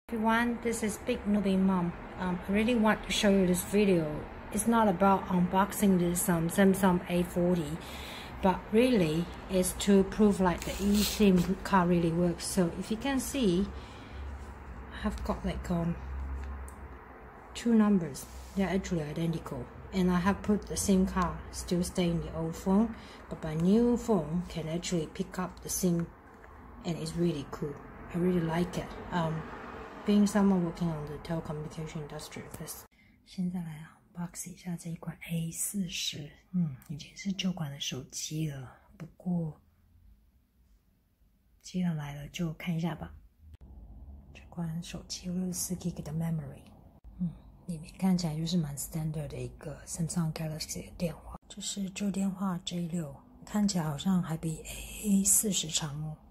Everyone, this is Big Newbie Mom. I really want to show you this video. It's not about unboxing this Samsung A40, but really it's to prove like the eSIM card really works. So if you can see, I've got like two numbers. They're actually identical, and I have put the SIM card still stay in the old phone, but my new phone can actually pick up the SIM, and it's really cool. I really like it. Being someone working on the telecommunication industry, 现在来 unbox 一下这一款 A40，已经是旧款的手机了，不过既然来了就看一下吧。这款手机有64GB 的 memory，里面看起来就是蛮 standard 的一个 Samsung Galaxy 的电话，这是旧电话 J6，看起来好像还比 A40 长哦。